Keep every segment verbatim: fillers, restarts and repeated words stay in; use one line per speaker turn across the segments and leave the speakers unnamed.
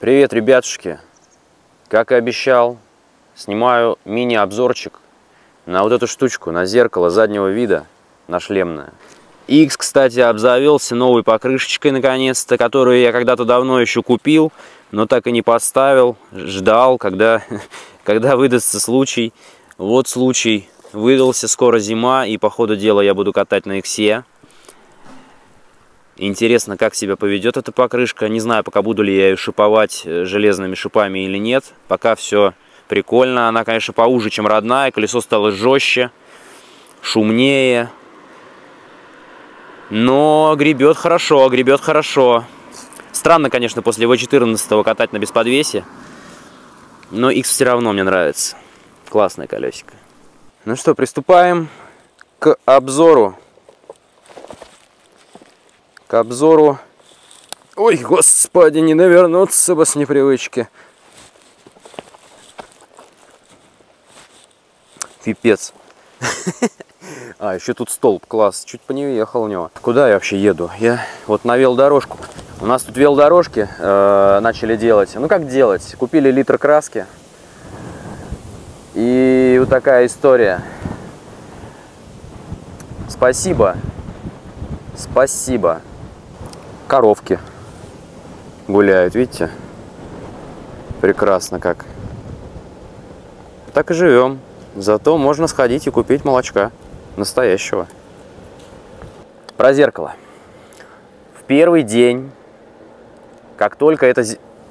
Привет, ребятушки! Как и обещал, снимаю мини-обзорчик на вот эту штучку, на зеркало заднего вида, на шлемное. Икс, кстати, обзавелся новой покрышечкой наконец-то, которую я когда-то давно еще купил, но так и не поставил. Ждал, когда, когда выдастся случай. Вот случай выдался, скоро зима, и по ходу дела я буду катать на Иксе. Интересно, как себя поведет эта покрышка. Не знаю, пока буду ли я ее шиповать железными шипами или нет. Пока все прикольно. Она, конечно, поуже, чем родная. Колесо стало жестче, шумнее. Но гребет хорошо, гребет хорошо. Странно, конечно, после вэ четырнадцать катать на бесподвесе. Но Икс все равно мне нравится. Классное колесико. Ну что, приступаем к обзору. К обзору. Ой, господи, не навернуться бы с непривычки. Пипец. А, еще тут столб, класс. Чуть по не ехал у него. Куда я вообще еду? Я вот на велодорожку. У нас тут велодорожки э, начали делать. Ну как делать? Купили литр краски. И вот такая история. Спасибо. Спасибо. Коровки гуляют, видите? Прекрасно как. Так и живем. Зато можно сходить и купить молочка настоящего. Про зеркало. В первый день, как только это...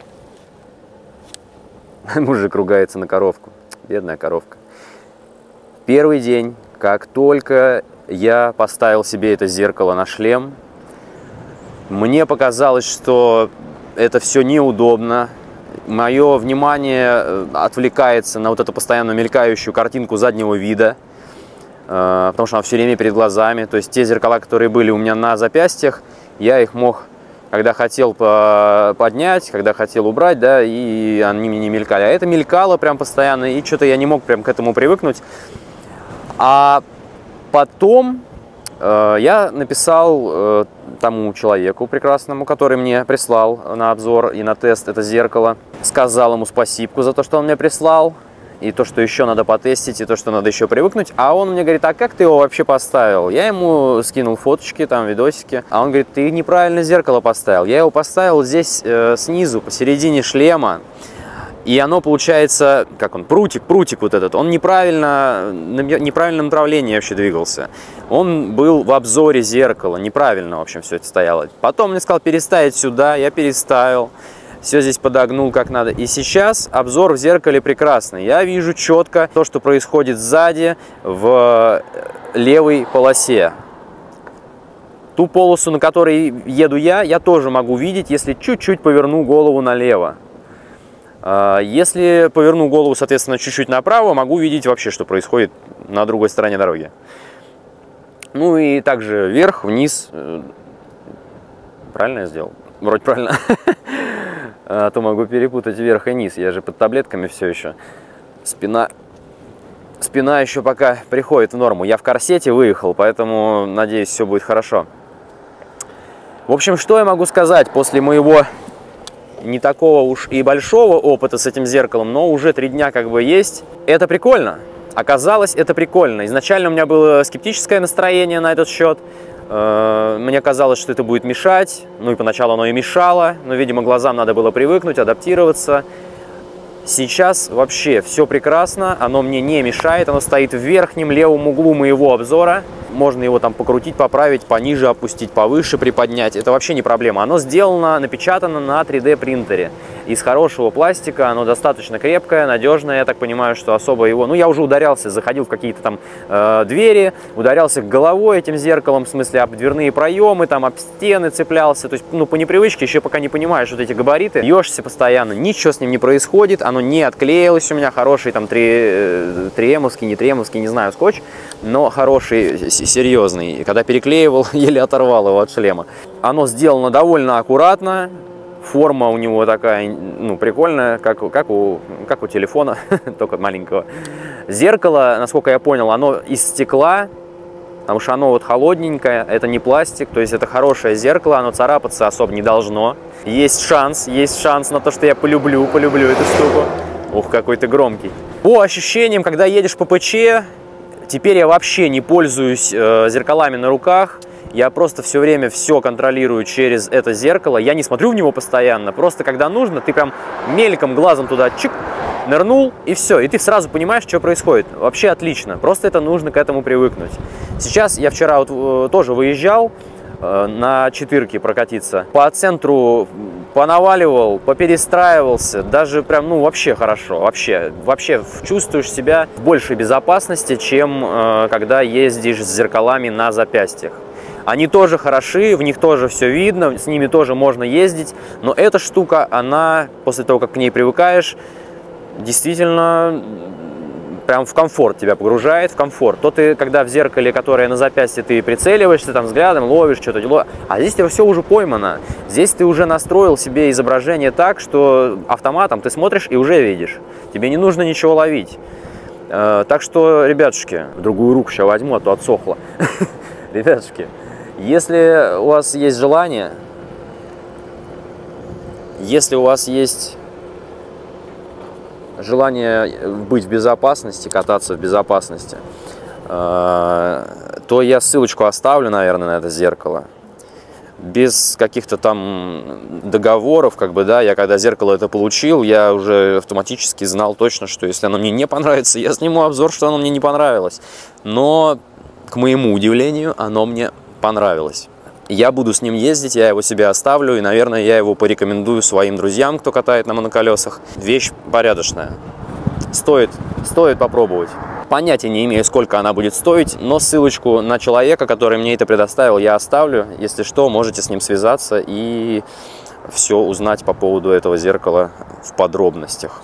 Мужик ругается на коровку. Бедная коровка. Первый день, как только я поставил себе это зеркало на шлем, мне показалось, что это все неудобно. Мое внимание отвлекается на вот эту постоянно мелькающую картинку заднего вида, потому что она все время перед глазами. То есть те зеркала, которые были у меня на запястьях, я их мог, когда хотел поднять, когда хотел убрать, да, и они мне не мелькали. А это мелькало прям постоянно, и что-то я не мог прям к этому привыкнуть. А потом э, я написал э, тому человеку прекрасному, который мне прислал на обзор и на тест это зеркало. Сказал ему спасибо за то, что он мне прислал, и то, что еще надо потестить, и то, что надо еще привыкнуть. А он мне говорит: а как ты его вообще поставил? Я ему скинул фоточки, там, видосики. А он говорит: ты неправильно зеркало поставил. Я его поставил здесь э, снизу, посередине шлема. И оно получается, как он, прутик, прутик вот этот, он неправильно, неправильном направлении вообще двигался. Он был в обзоре зеркала, неправильно, в общем, все это стояло. Потом мне сказал переставить сюда, я переставил, все здесь подогнул как надо. И сейчас обзор в зеркале прекрасный. Я вижу четко то, что происходит сзади в левой полосе. Ту полосу, на которой еду я, я тоже могу видеть, если чуть-чуть поверну голову налево. Если поверну голову, соответственно, чуть-чуть направо, могу видеть вообще, что происходит на другой стороне дороги. Ну и также вверх, вниз. Правильно я сделал? Вроде правильно. А то могу перепутать вверх и низ. Я же под таблетками все еще. Спина, спина еще пока приходит в норму. Я в корсете выехал, поэтому, надеюсь, все будет хорошо. В общем, что я могу сказать после моего... не такого уж и большого опыта с этим зеркалом, но уже три дня как бы есть. Это прикольно. Оказалось, это прикольно. Изначально у меня было скептическое настроение на этот счет. Мне казалось, что это будет мешать. Ну и поначалу оно и мешало. Но, видимо, глазам надо было привыкнуть, адаптироваться. Сейчас вообще все прекрасно. Оно мне не мешает. Оно стоит в верхнем левом углу моего обзора. Можно его там покрутить, поправить, пониже опустить, повыше приподнять. Это вообще не проблема. Оно сделано, напечатано на три дэ принтере. Из хорошего пластика, оно достаточно крепкое, надежное. Я так понимаю, что особо его... Ну, я уже ударялся, заходил в какие-то там э, двери, ударялся головой этим зеркалом, в смысле об дверные проемы, там об стены цеплялся. То есть, ну, по непривычке, еще пока не понимаешь вот эти габариты. Ешься постоянно, ничего с ним не происходит. Оно не отклеилось у меня, хороший там триэмовский, не триэмовский, не знаю, скотч, но хороший, серьезный. Когда переклеивал, еле оторвал его от шлема. Оно сделано довольно аккуратно. Форма у него такая, ну, прикольная, как, как, у, как у телефона, только маленького. Зеркало, насколько я понял, оно из стекла, потому что оно вот холодненькое, это не пластик, то есть это хорошее зеркало, оно царапаться особо не должно. Есть шанс, есть шанс на то, что я полюблю, полюблю эту штуку. Ух, какой ты громкий. По ощущениям, когда едешь по ПЧ, теперь я вообще не пользуюсь э, зеркалами на руках. Я просто все время все контролирую через это зеркало. Я не смотрю в него постоянно. Просто когда нужно, ты прям мельком глазом туда чик, нырнул, и все. И ты сразу понимаешь, что происходит. Вообще отлично. Просто это нужно к этому привыкнуть. Сейчас я вчера вот э, тоже выезжал э, на четырке прокатиться. По центру понаваливал, поперестраивался. Даже прям, ну, вообще хорошо. Вообще, вообще чувствуешь себя в большей безопасности, чем э, когда ездишь с зеркалами на запястьях. Они тоже хороши, в них тоже все видно, с ними тоже можно ездить, но эта штука, она, после того, как к ней привыкаешь, действительно прям в комфорт тебя погружает, в комфорт. То ты, когда в зеркале, которое на запястье, ты прицеливаешься, там взглядом ловишь что-то, а здесь тебе все уже поймано. Здесь ты уже настроил себе изображение так, что автоматом ты смотришь и уже видишь. Тебе не нужно ничего ловить. Так что, ребятушки, другую руку сейчас возьму, а то отсохло. Ребятушки, если у вас есть желание, если у вас есть желание быть в безопасности, кататься в безопасности, то я ссылочку оставлю, наверное, на это зеркало. Без каких-то там договоров, как бы, да, я когда зеркало это получил, я уже автоматически знал точно, что если оно мне не понравится, я сниму обзор, что оно мне не понравилось. Но, к моему удивлению, оно мне понравилось. Я буду с ним ездить, я его себе оставлю, и, наверное, я его порекомендую своим друзьям, кто катает на моноколесах. Вещь порядочная. Стоит, стоит попробовать. Понятия не имею, сколько она будет стоить, но ссылочку на человека, который мне это предоставил, я оставлю. Если что, можете с ним связаться и все узнать по поводу этого зеркала в подробностях.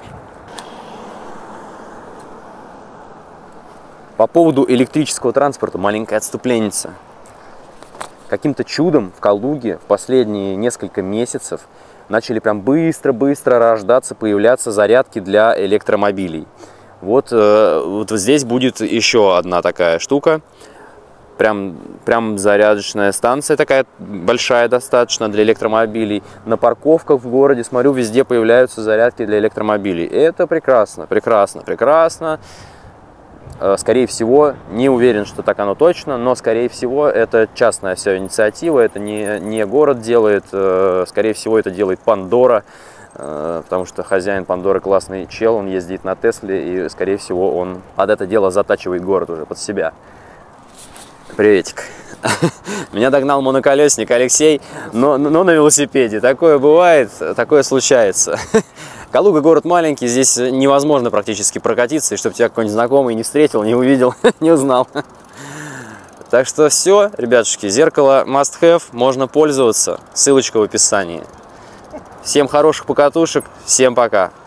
По поводу электрического транспорта маленькая отступленница. Каким-то чудом в Калуге в последние несколько месяцев начали прям быстро-быстро рождаться, появляться зарядки для электромобилей. Вот, э, вот здесь будет еще одна такая штука. Прям, прям зарядочная станция такая большая достаточно для электромобилей. На парковках в городе, смотрю, везде появляются зарядки для электромобилей. Это прекрасно, прекрасно, прекрасно. Скорее всего, не уверен, что так оно точно, но, скорее всего, это частная вся инициатива, это не, не город делает, скорее всего, это делает Пандора, потому что хозяин Пандоры классный чел, он ездит на Тесле, и, скорее всего, он под это дело затачивает город уже под себя. Приветик. Меня догнал моноколесник Алексей, но, но на велосипеде. Такое бывает, такое случается. Калуга город маленький, здесь невозможно практически прокатиться, и чтобы тебя какой-нибудь знакомый не встретил, не увидел, не узнал. Так что все, ребятушки, зеркало must have, можно пользоваться. Ссылочка в описании. Всем хороших покатушек, всем пока.